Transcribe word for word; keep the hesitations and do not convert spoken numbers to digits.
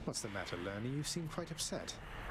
What's the matter, Lernie? You seem quite upset.